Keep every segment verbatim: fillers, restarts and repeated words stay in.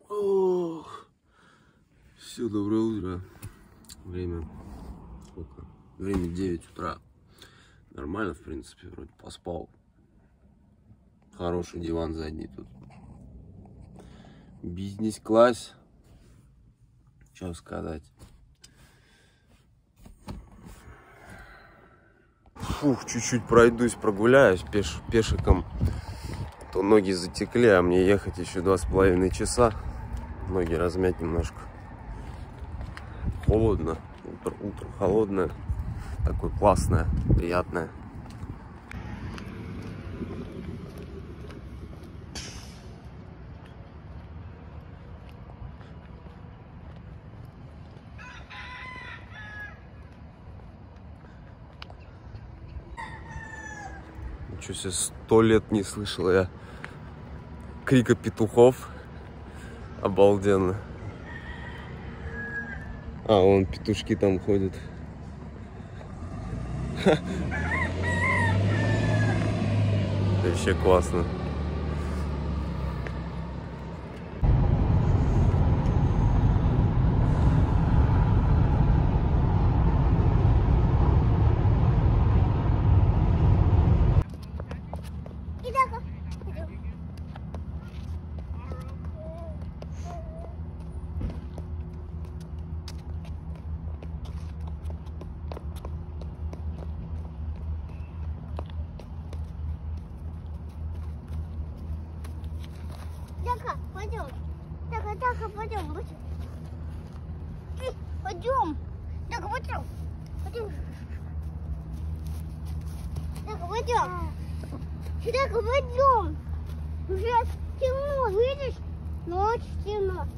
Ох. Все, доброе утро. Время сколько? Время девять утра. Нормально, в принципе, вроде поспал. Хороший диван задний тут. Бизнес-класс. Что сказать? Фух, чуть-чуть пройдусь, прогуляюсь пеш пешиком. То ноги затекли, а мне ехать еще два с половиной часа. Ноги размять немножко. Холодно. Утро, утро холодное. Такое классное, приятное. Ничего себе, сто лет не слышал я крика петухов. Обалденно. А, вон петушки там ходят. Вообще классно. Така, пойдем. Така, така, пойдем. Пойдем. Така, пойдем. Пойдем. Така, пойдем. Така, пойдем. Уже темно, видишь? Ночь темно.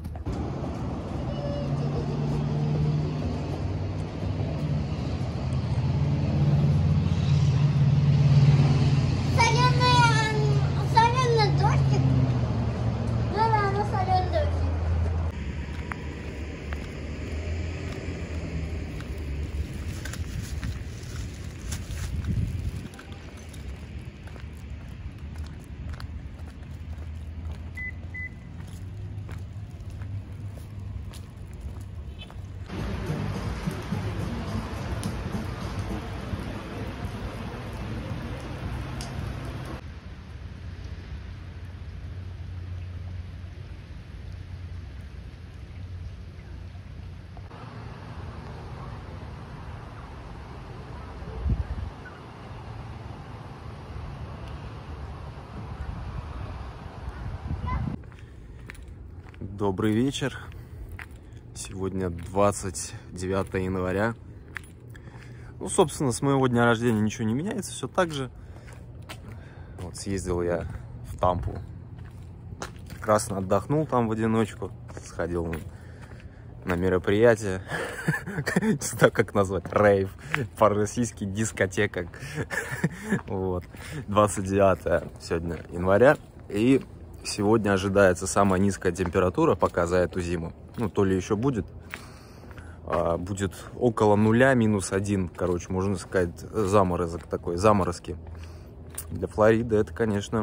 Добрый вечер. Сегодня двадцать девятое января. Ну, собственно, с моего дня рождения ничего не меняется, все так же. Вот съездил я в Тампу. Прекрасно отдохнул там в одиночку. Сходил на мероприятие. Не знаю, как назвать. Рейв. По-российски дискотека. Вот. двадцать девятое сегодня января. И сегодня ожидается самая низкая температура пока за эту зиму. Ну, то ли еще будет. А, будет около нуля, минус один. Короче, можно сказать, заморозок такой, заморозки. Для Флориды это, конечно,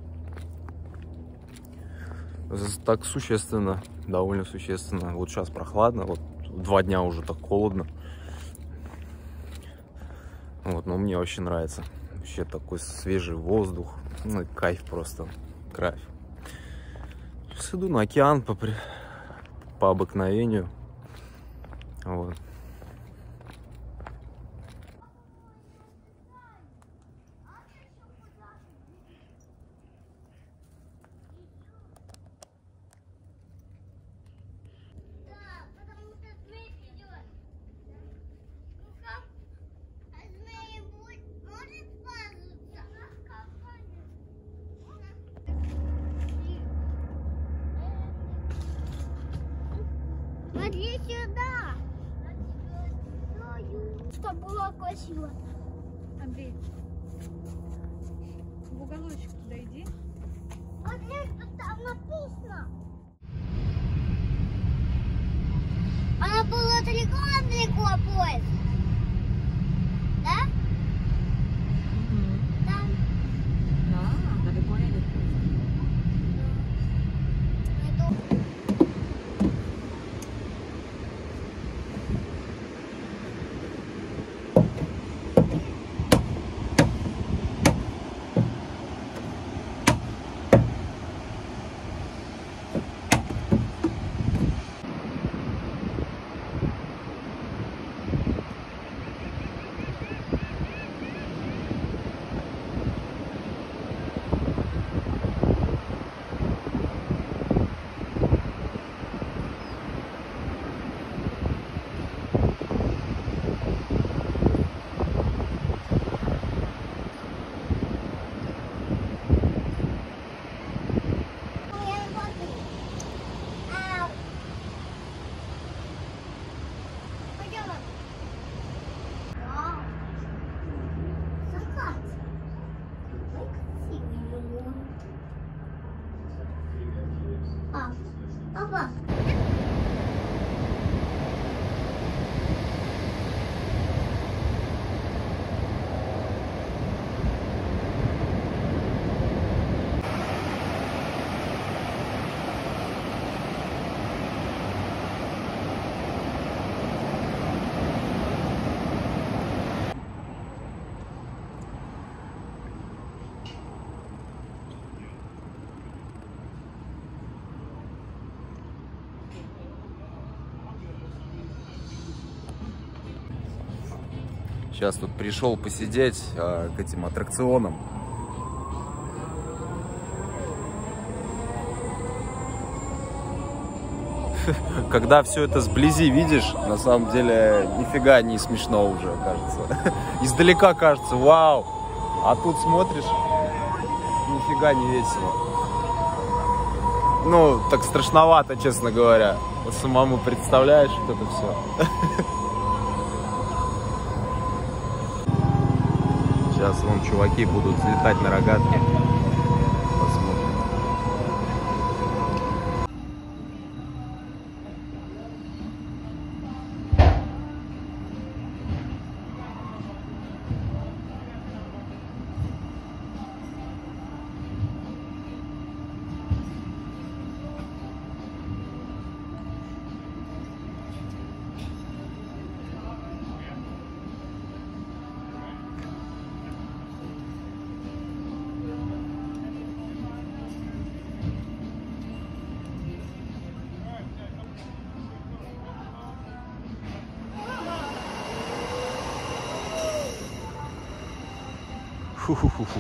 так существенно, довольно существенно. Вот сейчас прохладно, вот два дня уже так холодно. Вот, но мне вообще нравится. Вообще такой свежий воздух. Ну, кайф просто. Кайф. Иду на океан по, по обыкновению. Вот. Смотри сюда. Что было красиво. Андрей, в уголочек туда иди. Смотри, что там написано. Она была далеко-далеко поезд. Да? Угу. Там. Да, далеко едет. Это... Папа. Сейчас тут пришел посидеть а, к этим аттракционам. Когда все это сблизи видишь, на самом деле нифига не смешно уже, кажется. Издалека кажется, вау, а тут смотришь, нифига не весело. Ну, так страшновато, честно говоря. Вот самому представляешь вот это все. Сейчас вон чуваки будут взлетать на рогатки. Посмотрим. Фу-фу-фу-фу.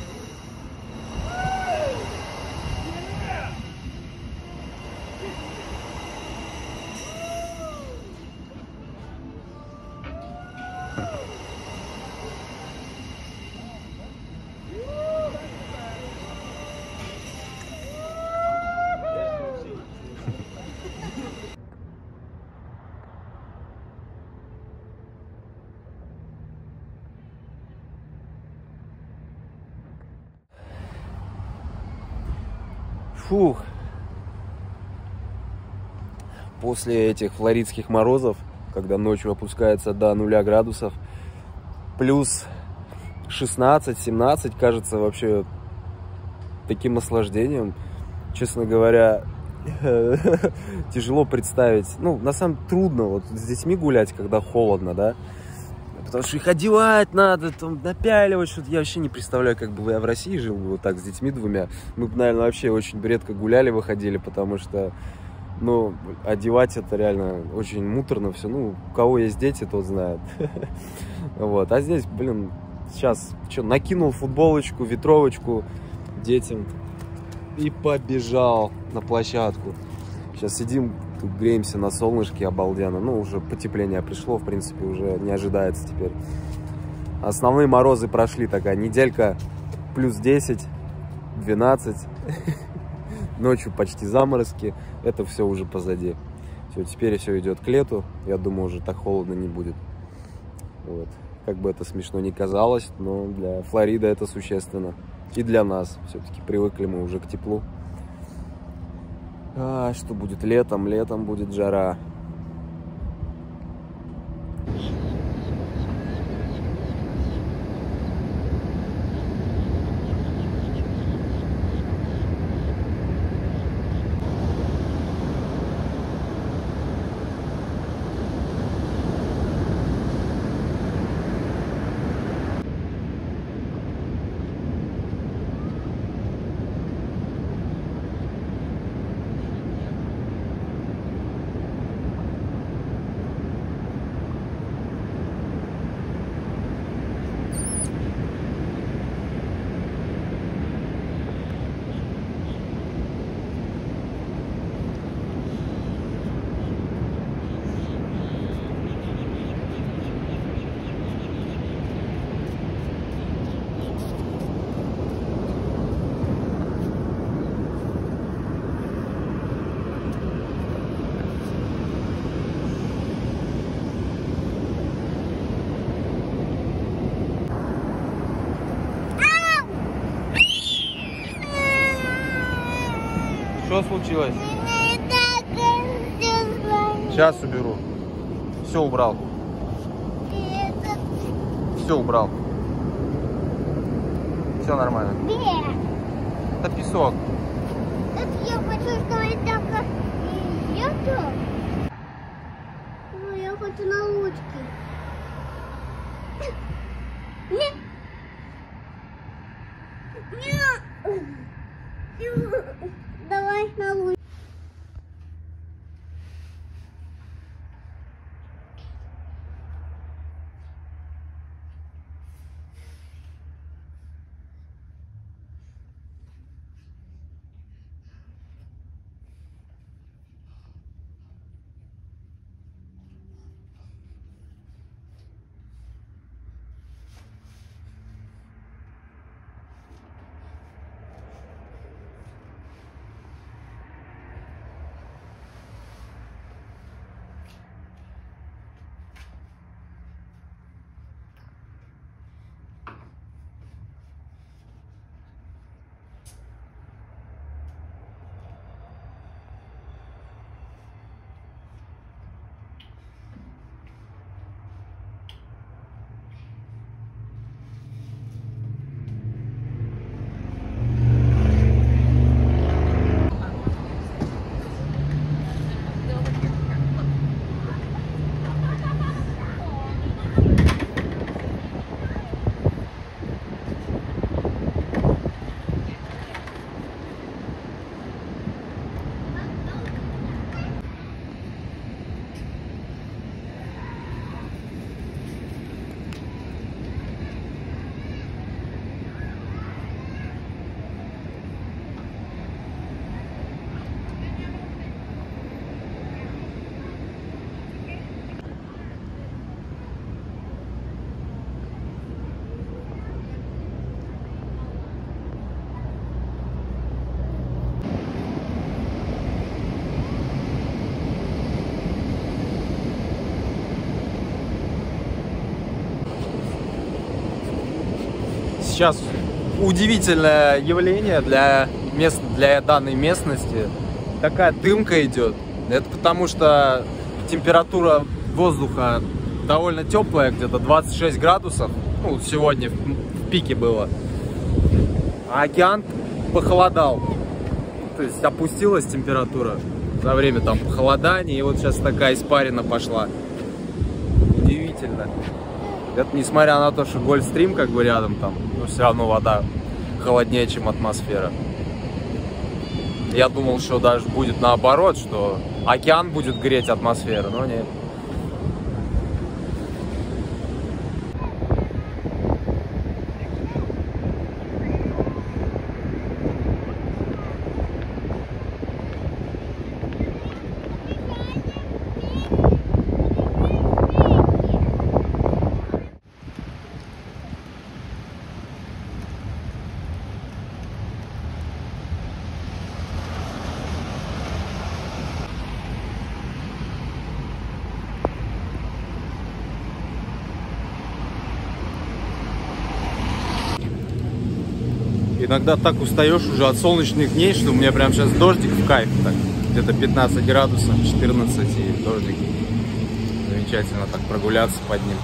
Фух. После этих флоридских морозов, когда ночью опускается до нуля градусов, плюс шестнадцать-семнадцать, кажется вообще таким наслаждением. Честно говоря, тяжело представить. Ну, на самом деле трудно вот с детьми гулять, когда холодно, да? Потому что их одевать надо, там, напяливать что-то. Я вообще не представляю, как бы я в России жил бы вот так с детьми двумя. Мы бы, наверное, вообще очень редко гуляли, выходили, потому что, ну, одевать это реально очень муторно все. Ну, у кого есть дети, тот знает. Вот. А здесь, блин, сейчас что, накинул футболочку, ветровочку детям и побежал на площадку. Сейчас сидим, тут греемся на солнышке обалденно. Ну, уже потепление пришло, в принципе, уже не ожидается теперь. Основные морозы прошли, такая неделька плюс десять, двенадцать. Ночью почти заморозки. Это все уже позади. Все, теперь все идет к лету. Я думаю, уже так холодно не будет. Вот. Как бы это смешно ни казалось, но для Флориды это существенно. И для нас. Все-таки привыкли мы уже к теплу. А что будет летом? Летом будет жара. Что случилось? Мне так Сейчас уберу. Все убрал. И этот... Все убрал. Все нормально. Где? Это песок. Это я хочу, чтобы это и это. Ну, я хочу на лодке. Нет. Нет. Давай на лодке. Сейчас удивительное явление для, мест, для данной местности. Такая дымка идет. Это потому что температура воздуха довольно теплая, где-то двадцать шесть градусов. Ну, сегодня в, в пике было. А океан похолодал. То есть опустилась температура за время там похолодания. И вот сейчас такая испарина пошла. Удивительно. Это несмотря на то, что Гольфстрим как бы рядом там, но все равно вода холоднее, чем атмосфера. Я думал, что даже будет наоборот, что океан будет греть атмосферу, но нет. Иногда так устаешь уже от солнечных дней, что у меня прям сейчас дождик в кайф, так где-то пятнадцать градусов, четырнадцать и дождик. Замечательно так прогуляться под ним.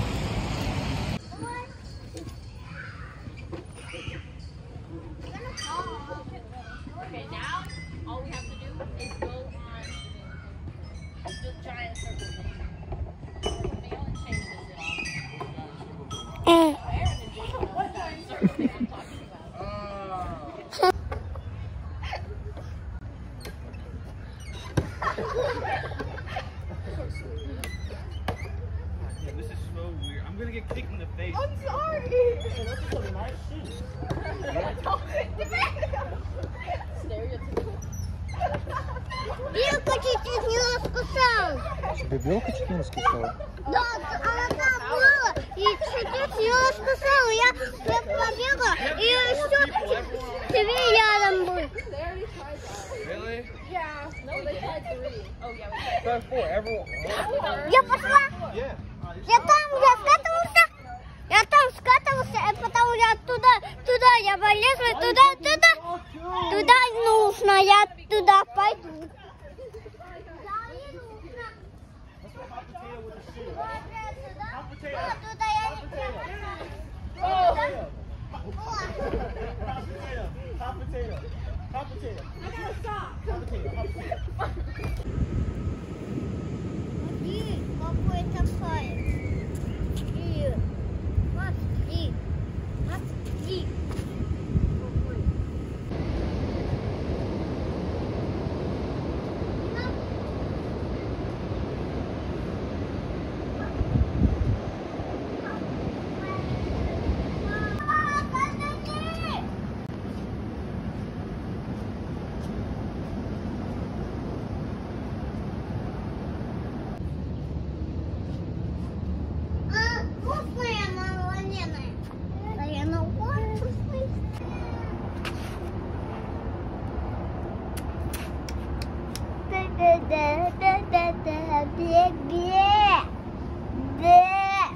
I'm gonna get kicked in the face. I'm sorry. Белка чуть-чуть не раскусала. Тебе белка чуть не раскусала? Да, она там была и чуть-чуть не раскусала. Я побегала и все, тебе рядом был. Really? Yeah. No, they tried three. Oh, yeah, we tried. Try four. Everyone. Я пошла. Yeah. Я там, я скатывался. Я там скатывался, и потом я туда, туда, я полезла, туда, туда. Туда нужно, я туда пойду. Да, да, да, да, бе, бе. Да.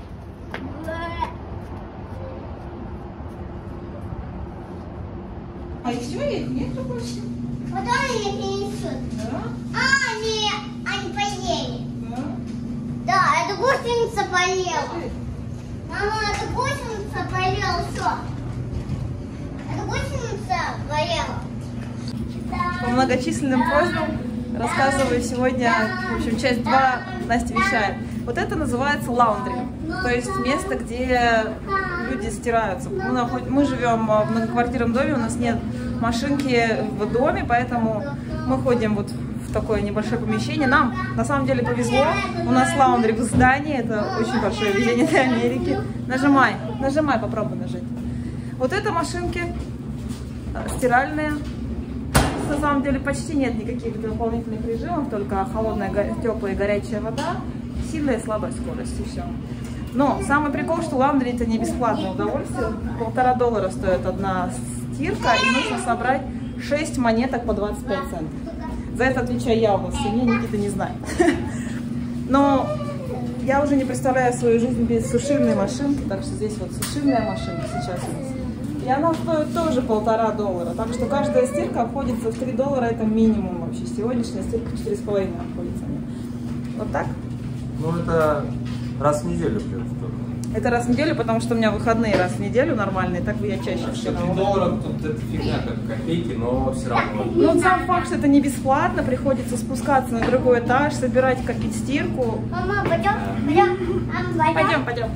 А и все, их нету больше? Вот они их несут. Да? А, они, они поели. Да. Да, эта гусеница поела. Мама, эта гусеница поела все. Эта гусеница поела. По многочисленным просьбам рассказываю сегодня, в общем, часть два Настя вещает. Вот это называется лаундри, то есть место, где люди стираются. Мы, наход... Мы живем в многоквартирном доме, у нас нет машинки в доме, поэтому мы ходим вот в такое небольшое помещение. Нам на самом деле повезло, у нас лаундри в здании, это очень большое везение для Америки. Нажимай, нажимай, попробуй нажать. Вот это машинки стиральные. На самом деле почти нет никаких дополнительных режимов, только холодная, теплая и горячая вода, сильная и слабая скорость, и все. Но самый прикол, что лаундри это не бесплатное удовольствие. Полтора доллара стоит одна стирка, и нужно собрать шесть монеток по двадцать пять центов. За это отвечаю я у нас в семье, Никита не знает. Но я уже не представляю свою жизнь без сушильной машинки, так что здесь вот сушильная машинка сейчас у нас. И она стоит тоже полтора доллара. Так что каждая стирка обходится в три доллара, это минимум вообще. Сегодняшняя стирка четыре с половиной обходится. Вот так? Ну, это раз в неделю придется. Это раз в неделю, потому что у меня выходные раз в неделю нормальные, так бы я чаще Что стирала. три доллара, тут это фигня, как копейки, но все равно. Ну, сам факт, что это не бесплатно, приходится спускаться на другой этаж, собирать, копить стирку. Мама, пойдем? Пойдем? Мама, Пойдем, пойдем.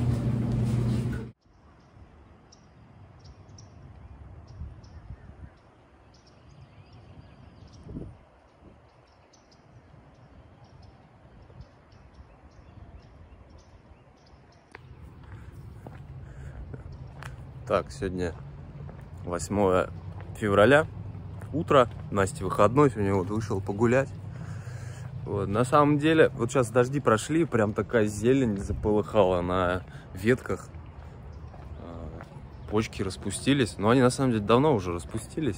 Так, сегодня восьмое февраля, утро, Настя выходной, сегодня вот вышел погулять. Вот, на самом деле, вот сейчас дожди прошли, прям такая зелень заполыхала на ветках. Почки распустились, но они на самом деле давно уже распустились.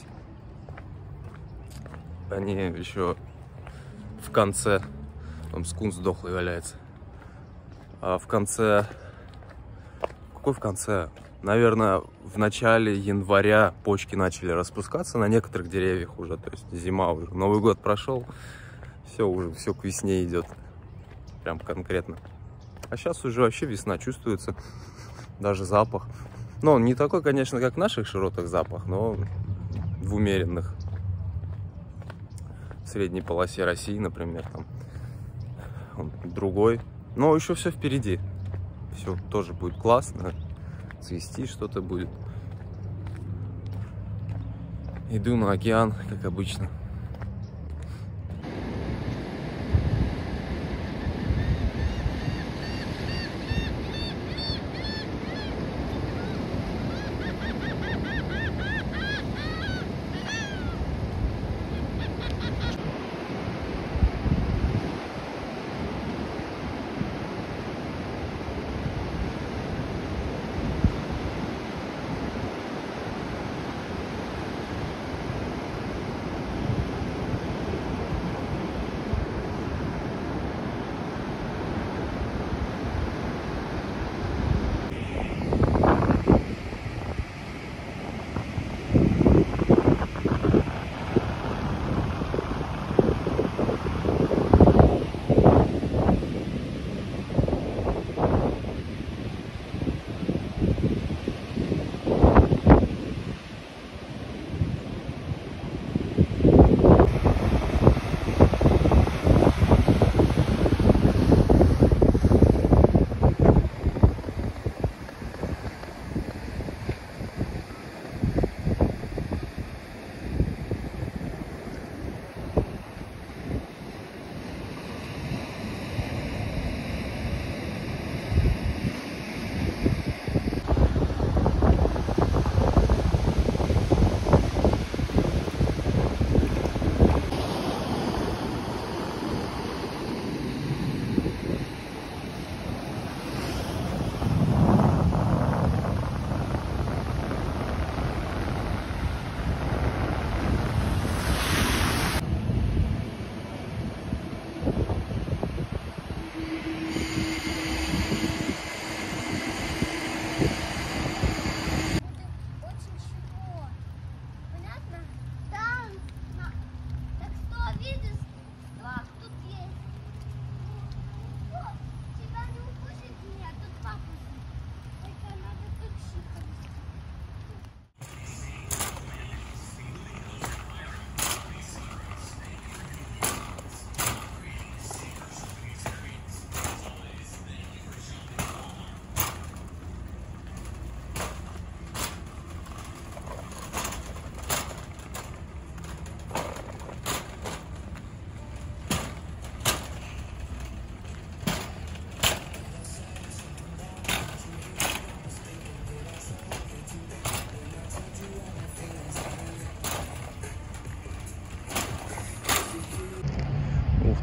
Они еще в конце, там скунс дохлый валяется. А в конце, какой в конце? Наверное, в начале января почки начали распускаться на некоторых деревьях уже, то есть зима уже, Новый год прошел, все уже, все к весне идет, прям конкретно. А сейчас уже вообще весна чувствуется, даже запах. Ну, он не такой, конечно, как в наших широтах запах, но в умеренных. В средней полосе России, например, там он другой. Но еще все впереди, все тоже будет классно. Цвести что-то будет. Иду на океан, как обычно.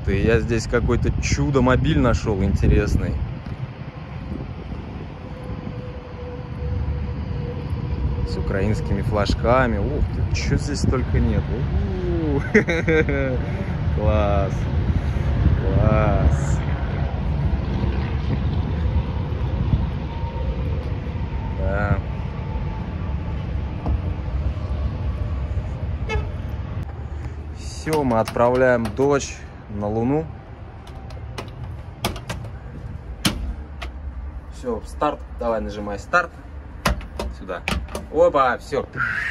ты, я здесь какой-то чудо-мобиль нашел интересный. С украинскими флажками. Ух ты, что здесь только нет. Класс. Класс. Да. Все, мы отправляем дочь на Луну. Все, старт. Давай, нажимай старт. Сюда. Опа, все.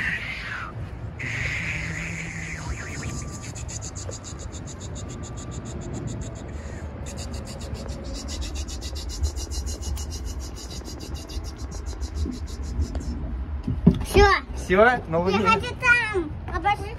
Все. Все, на Луне. Я хочу там. Обожди.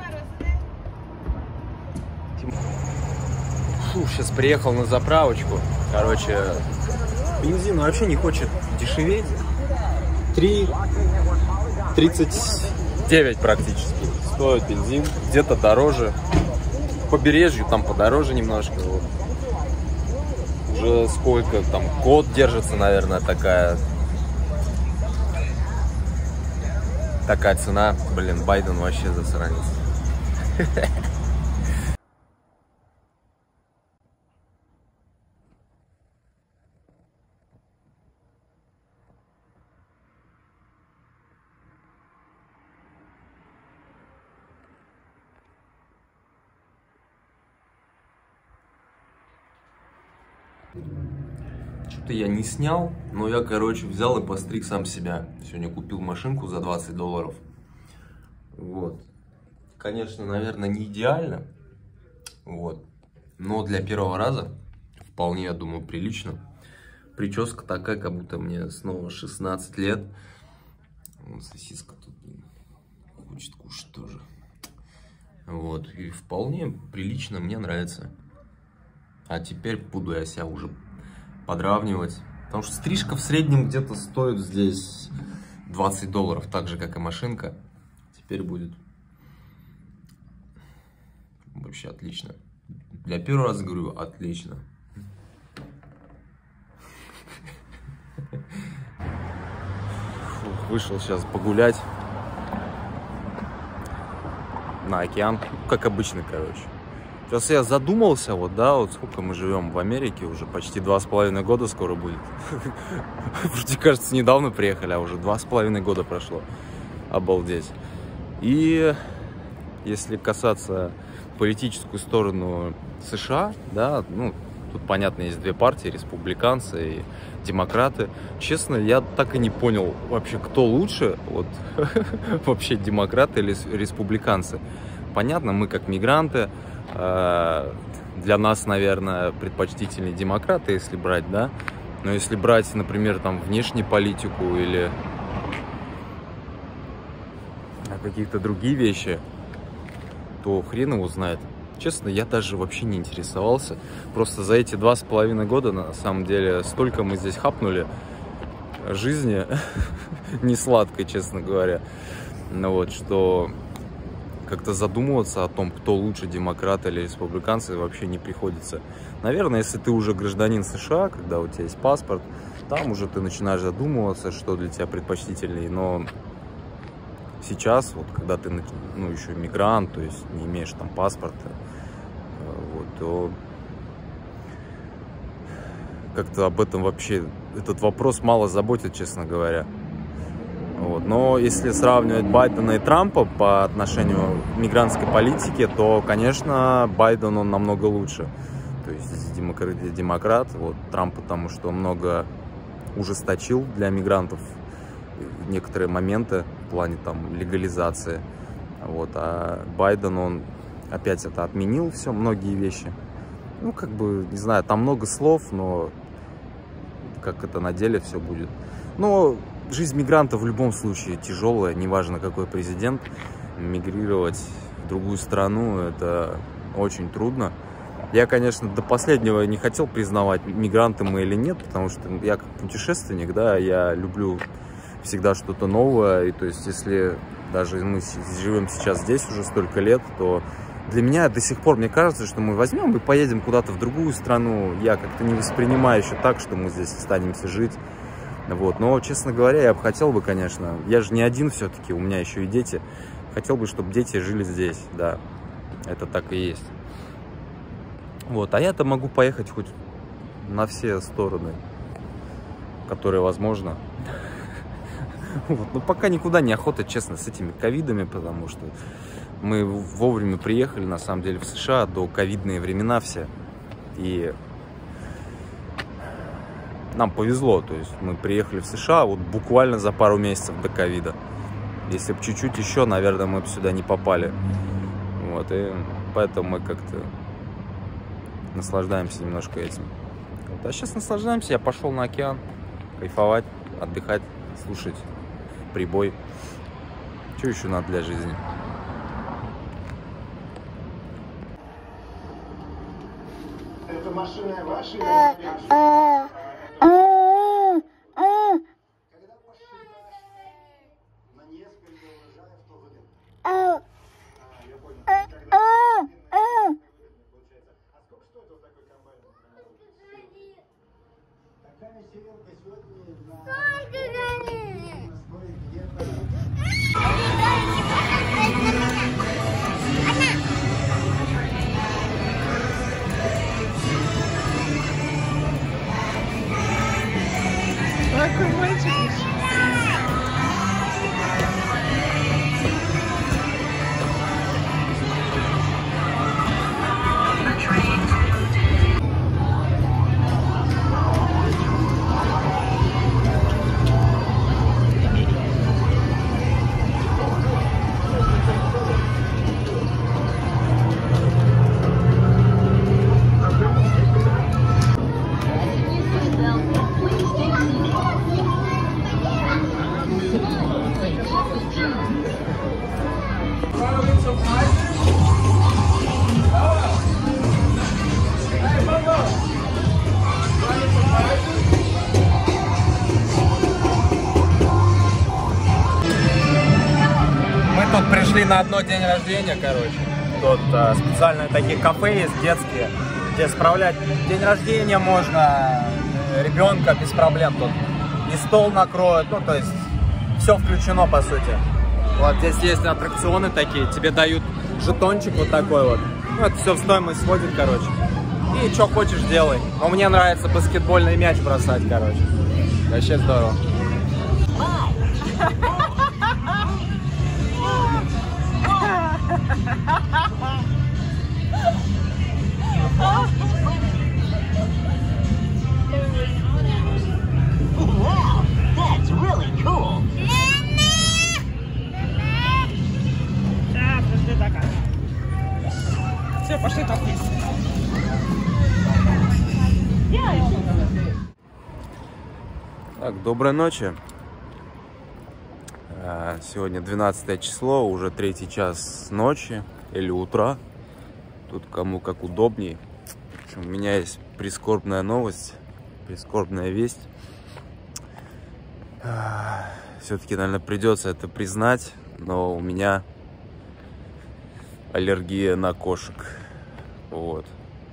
Фу, сейчас приехал на заправочку. Короче, бензин вообще не хочет дешеветь. три тридцать девять практически стоит бензин. Где-то дороже. По побережью там подороже немножко. Вот. Уже сколько там, год держится, наверное, такая такая цена. Блин, Байден вообще засранец. Что-то я не снял, но я, короче, взял и постриг сам себя. Сегодня купил машинку за двадцать долларов. Вот. Конечно, наверное, не идеально. Вот. Но для первого раза вполне, я думаю, прилично. Прическа такая, как будто мне снова шестнадцать лет. Вот сосиска тут хочет кушать тоже. Вот. И вполне прилично, мне нравится. А теперь буду я себя уже подравнивать. Потому что стрижка в среднем где-то стоит здесь двадцать долларов, так же, как и машинка. Теперь будет вообще отлично. Для первого раза говорю, отлично. Фух, вышел сейчас погулять на океан, как обычно, короче. Сейчас я задумался, вот, да, вот сколько мы живем в Америке, уже почти два с половиной года скоро будет. Вроде, кажется, недавно приехали, а уже два с половиной года прошло. Обалдеть. И если касаться политическую сторону США, да, ну, тут, понятно, есть две партии, республиканцы и демократы. Честно, я так и не понял вообще, кто лучше, вот, вообще демократы или республиканцы. Понятно, мы как мигранты, для нас, наверное, предпочтительнее демократы, если брать, да. Но если брать, например, там внешнюю политику или какие-то другие вещи, то хрен его знает. Честно, я даже вообще не интересовался. Просто за эти два с половиной года, на самом деле, столько мы здесь хапнули жизни не сладкой, честно говоря. Ну вот, что как-то задумываться о том, кто лучше, демократы или республиканцы, вообще не приходится. Наверное, если ты уже гражданин США, когда у тебя есть паспорт, там уже ты начинаешь задумываться, что для тебя предпочтительнее. Но сейчас, вот, когда ты, ну, еще мигрант, то есть не имеешь там паспорта, вот, то как-то об этом вообще, этот вопрос мало заботит, честно говоря. Вот. Но если сравнивать Байдена и Трампа по отношению к мигрантской политике, то, конечно, Байден, он намного лучше. То есть демократ, демократ вот, Трамп, потому что много ужесточил для мигрантов некоторые моменты в плане там легализации. Вот. А Байден, он опять это отменил, все, многие вещи. Ну, как бы, не знаю, там много слов, но как это на деле все будет. Но жизнь мигранта в любом случае тяжелая, неважно какой президент. Мигрировать в другую страну — это очень трудно. Я, конечно, до последнего не хотел признавать, мигранты мы или нет, потому что я как путешественник, да, я люблю всегда что-то новое. И то есть, если даже мы живем сейчас здесь уже столько лет, то для меня до сих пор, мне кажется, что мы возьмем и поедем куда-то в другую страну. Я как-то не воспринимаю еще так, что мы здесь останемся жить. Вот. Но, честно говоря, я бы хотел бы, конечно, я же не один все-таки, у меня еще и дети. Хотел бы, чтобы дети жили здесь, да. Это так и есть. Вот. А я-то могу поехать хоть на все стороны, которые возможно. Вот. Но пока никуда не охота, честно, с этими ковидами, потому что мы вовремя приехали, на самом деле, в США, до ковидные времена все. И нам повезло, то есть мы приехали в США вот буквально за пару месяцев до ковида. Если бы чуть-чуть еще, наверное, мы бы сюда не попали. Вот, и поэтому мы как-то наслаждаемся немножко этим. Вот. А сейчас наслаждаемся, я пошел на океан, кайфовать, отдыхать, слушать прибой. Что еще надо для жизни? Это машина ваша? Когда посчитаешь на несколько урожаев, то выгодно. А, я понял. Когда получается. А сколько стоит вот такой комбайн? Такая сеялка сегодня на стоит где-то... Какой мальчик. Тут пришли на одно день рождения, короче. Тут а, специальные такие кафе есть, детские, где справлять день рождения можно, ребенка без проблем тут. И стол накроют, ну то есть все включено по сути. Вот здесь есть аттракционы такие, тебе дают жетончик вот такой вот. Ну это все в стоимость входит, короче. И что хочешь делай. Но мне нравится баскетбольный мяч бросать, короче. Вообще здорово. Wow, that's really cool. Все, пошли там вниз. Так, доброй ночи. Сегодня двенадцатое число, уже третий час ночи или утра. Тут кому как удобней. В общем, у меня есть прискорбная новость, прискорбная весть. Все-таки, наверное, придется это признать, но у меня аллергия на кошек. Вот.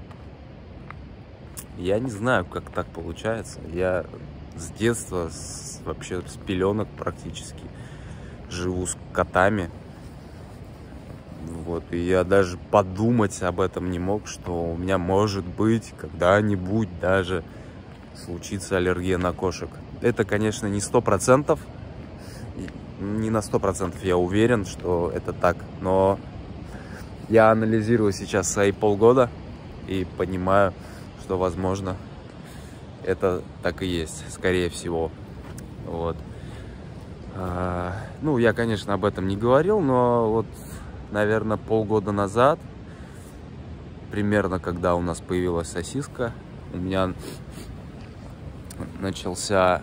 Я не знаю, как так получается. Я с детства, с, вообще с пеленок практически живу с котами. Вот. И я даже подумать об этом не мог, что у меня может быть когда-нибудь даже случится аллергия на кошек. Это, конечно, не сто процентов. Не на сто процентов я уверен, что это так. Но я анализирую сейчас свои полгода и понимаю, что, возможно, это так и есть, скорее всего. Вот. А, ну, я, конечно, об этом не говорил, но вот, наверное, полгода назад, примерно, когда у нас появилась сосиска, у меня начался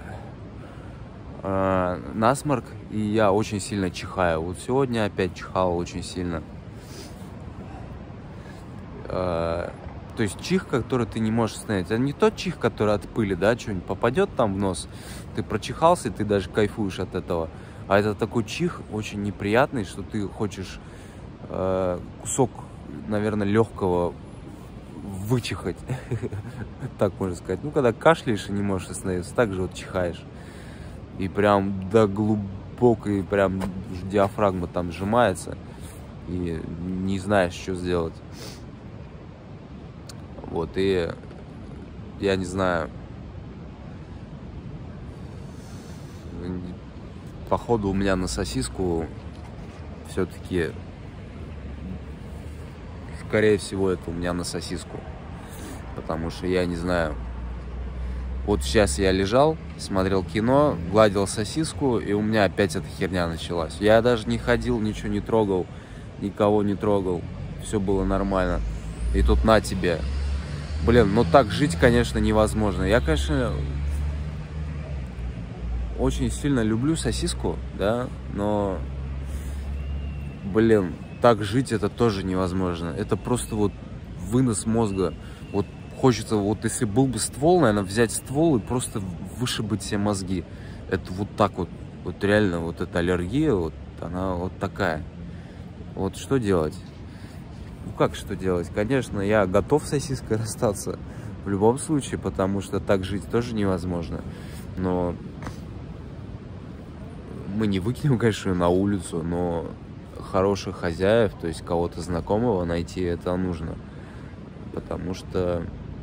э, насморк, и я очень сильно чихаю. Вот сегодня опять чихал очень сильно. Э, то есть чих, который ты не можешь остановить. Это не тот чих, который от пыли, да, что-нибудь попадет там в нос, ты прочихался, и ты даже кайфуешь от этого. А это такой чих очень неприятный, что ты хочешь э, кусок наверное, легкого вычихать, так можно сказать. Ну, когда кашляешь и не можешь остановиться, так же вот чихаешь. И прям до глубокой, прям диафрагма там сжимается. И не знаешь, что сделать. Вот, и я не знаю. Походу у меня на сосиску все-таки, скорее всего, это у меня на сосиску. Потому что я не знаю. Вот сейчас я лежал, смотрел кино, гладил сосиску, и у меня опять эта херня началась. Я даже не ходил, ничего не трогал, никого не трогал. Все было нормально. И тут на тебе. Блин, ну так жить, конечно, невозможно. Я, конечно, очень сильно люблю сосиску, да, но, блин, так жить это тоже невозможно. Это просто вот вынос мозга. Вот хочется, вот если был бы ствол, наверное, взять ствол и просто вышибать все мозги. Это вот так вот, вот реально, вот эта аллергия, вот она вот такая. Вот что делать? Ну как что делать? Конечно, я готов с сосиской расстаться в любом случае, потому что так жить тоже невозможно. Но мы не выкинем, конечно, на улицу, но хороших хозяев, то есть кого-то знакомого найти, это нужно. Потому что,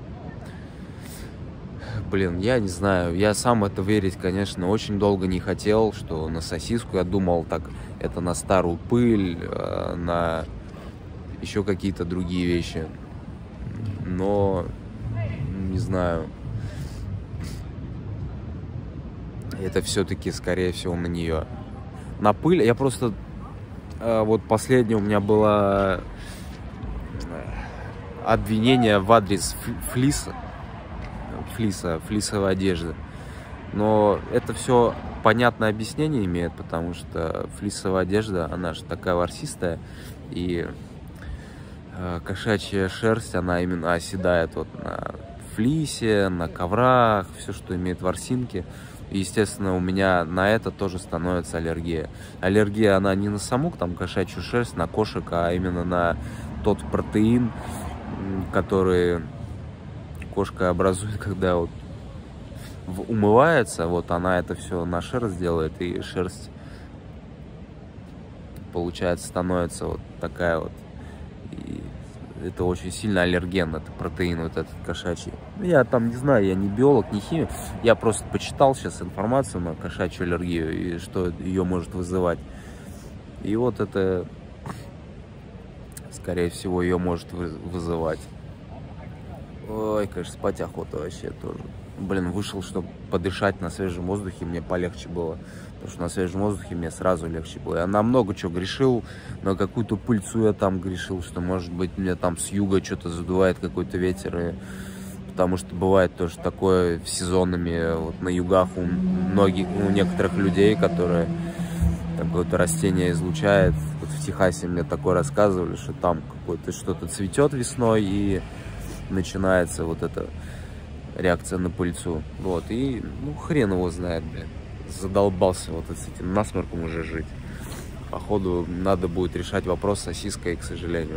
блин, я не знаю, я сам это верить, конечно, очень долго не хотел, что на сосиску, я думал, так, это на старую пыль, на еще какие-то другие вещи. Но, не знаю, это все-таки, скорее всего, на нее. На пыль, я просто, вот последнее у меня было обвинение в адрес флиса, флиса, флисовой одежды. Но это все понятное объяснение имеет, потому что флисовая одежда, она же такая ворсистая, и э, кошачья шерсть, она именно оседает вот на флисе, на коврах, все, что имеет ворсинки. И, естественно, у меня на это тоже становится аллергия. Аллергия, она не на саму там кошачью шерсть, на кошек, а именно на тот протеин, который кошка образует, когда вот умывается, вот она это все на шерсть делает, и шерсть, получается, становится вот такая вот. И это очень сильно аллерген, это протеин вот этот кошачий. Я там не знаю, я не биолог, не химик, я просто почитал сейчас информацию на кошачью аллергию и что ее может вызывать. И вот это, скорее всего, ее может вызывать. Ой, конечно, спать охота вообще тоже. Блин, вышел, чтобы подышать на свежем воздухе, мне полегче было. Потому что на свежем воздухе мне сразу легче было. Я на много чего грешил, на какую-то пыльцу я там грешил, что, может быть, мне там с юга что-то задувает какой-то ветер. И... Потому что бывает тоже такое сезонами, вот на югах у многих, у некоторых людей, которые там какое-то растение излучает. Вот в Техасе мне такое рассказывали, что там какое-то что-то цветет весной и начинается вот эта реакция на пыльцу. Вот, и, ну, хрен его знает, блин. Задолбался вот с этим насморком уже жить. Походу, надо будет решать вопрос с сосиской, к сожалению.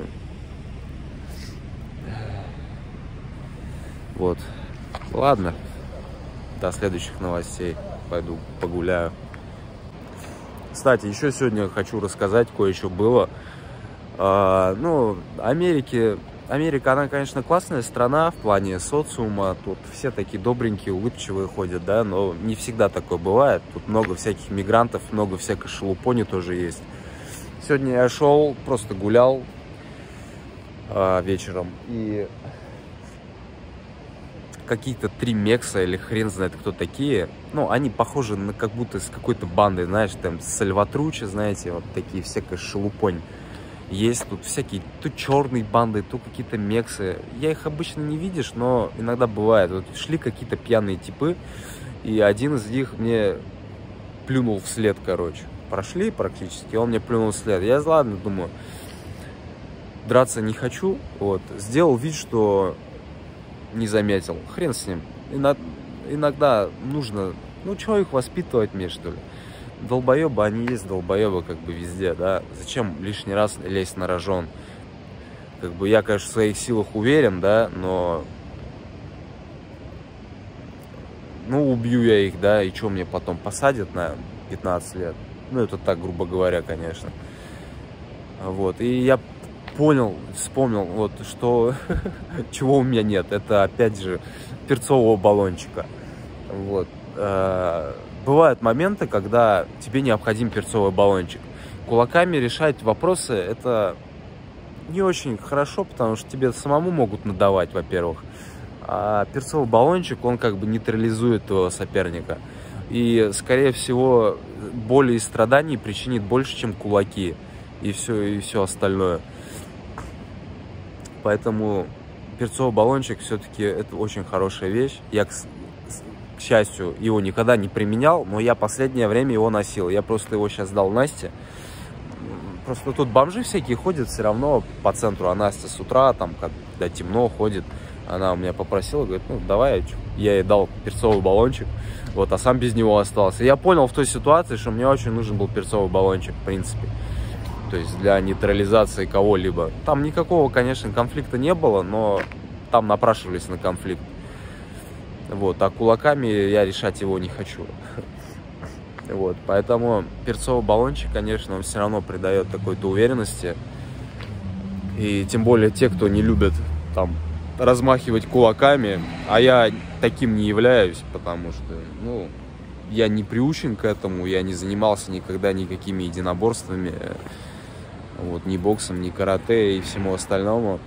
Вот. Ладно. До следующих новостей. Пойду погуляю. Кстати, еще сегодня хочу рассказать, кое-что было. А, ну, Америке... Америка, она, конечно, классная страна в плане социума. Тут все такие добренькие, улыбчивые ходят, да, но не всегда такое бывает. Тут много всяких мигрантов, много всякой шелупони тоже есть. Сегодня я шел, просто гулял а, вечером, и какие-то три мекса, или хрен знает кто такие, ну, они похожи на как будто с какой-то бандой, знаешь, там, Сальватручи, знаете, вот такие всякая шелупонь. Есть тут всякие, то черные банды, то какие-то мексы. Я их обычно не видишь, но иногда бывает. Вот шли какие-то пьяные типы, и один из них мне плюнул вслед, короче. Прошли практически, он мне плюнул вслед. Я, ладно, думаю, драться не хочу. Вот. Сделал вид, что не заметил. Хрен с ним. Иногда нужно, ну, чего их воспитывать мне, что ли? Долбоебы, они есть долбоебы как бы везде, да. Зачем лишний раз лезть на рожон? Как бы я, конечно, в своих силах уверен, да, но... Ну, убью я их, да, и что мне потом посадят на пятнадцать лет? Ну, это так, грубо говоря, конечно. Вот, и я понял, вспомнил, вот, что чего у меня нет. Это, опять же, перцового баллончика. Вот. Бывают моменты, когда тебе необходим перцовый баллончик. Кулаками решать вопросы — это не очень хорошо, потому что тебе самому могут надавать, во-первых. А перцовый баллончик, он как бы нейтрализует твоего соперника. И, скорее всего, боли и страданий причинит больше, чем кулаки. И все, и все остальное. Поэтому перцовый баллончик все-таки это очень хорошая вещь. Я, к, к счастью, его никогда не применял, но я последнее время его носил. Я просто его сейчас дал Насте. Просто тут бомжи всякие ходят все равно по центру. А Настя с утра, там, когда темно, ходит. Она у меня попросила, говорит, ну давай, я ей дал перцовый баллончик, вот, а сам без него остался. Я понял в той ситуации, что мне очень нужен был перцовый баллончик, в принципе. То есть для нейтрализации кого-либо. Там никакого, конечно, конфликта не было, но там напрашивались на конфликт. Вот, а кулаками я решать его не хочу. Вот, поэтому перцовый баллончик, конечно, он все равно придает какой-то уверенности. И тем более те, кто не любит там размахивать кулаками, а я таким не являюсь, потому что, ну, я не приучен к этому, я не занимался никогда никакими единоборствами, вот, ни боксом, ни карате и всему остальному.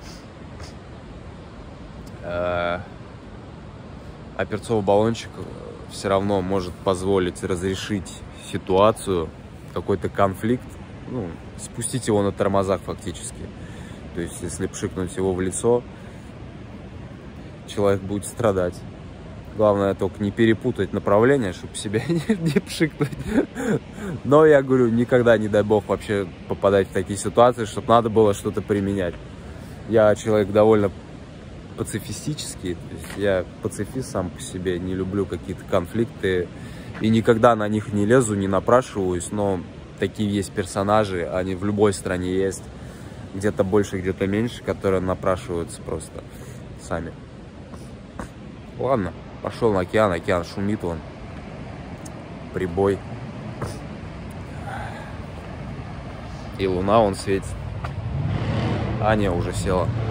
А перцовый баллончик все равно может позволить разрешить ситуацию, какой-то конфликт, ну, спустить его на тормозах фактически. То есть, если пшикнуть его в лицо, человек будет страдать. Главное только не перепутать направление, чтобы себя не, не пшикнуть. Но я говорю, никогда, не дай бог, вообще попадать в такие ситуации, чтобы надо было что-то применять. Я человек довольно пацифистический. То есть я пацифист сам по себе, не люблю какие-то конфликты. И никогда на них не лезу, не напрашиваюсь. Но такие есть персонажи, они в любой стране есть. Где-то больше, где-то меньше, которые напрашиваются просто сами. Ладно, пошел на океан, океан шумит вон, прибой. И луна вон светит. Аня уже села.